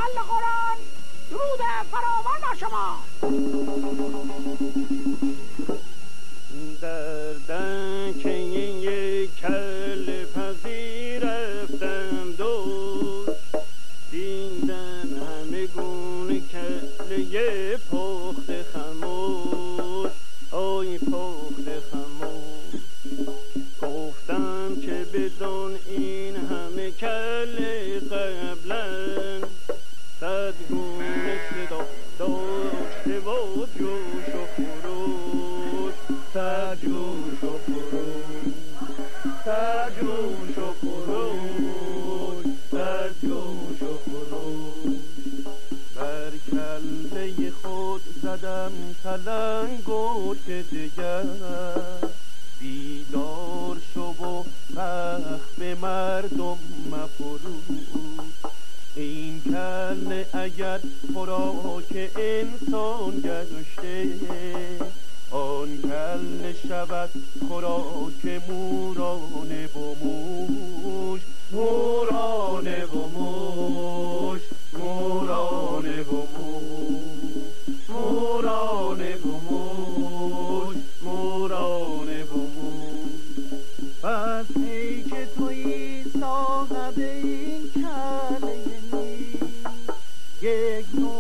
کل قرآن درود فراوان بر شما. در دکه یک کل پذیر رفتم دوست، دیدن همه گونه کله پخت خموش، آی پخت خموش. گفتم که بدون این همه کله قبلا صد گونه صدا داشته و جوش و خروش، صد جوش و خروش، صد جوش و خروش، صد جوش و خروش. بر کله خود زدم تلنگوش دگر، بیدار شو و بخت به مردم مفروش. این کله اگر خوراک انسان گشته، آن کله شود خوراک مورانه و موش، مورانه و موش، مورانه و موش، مورانه و موش، مورانه و موش. پس ای که تویی صاحب این کله یک نوع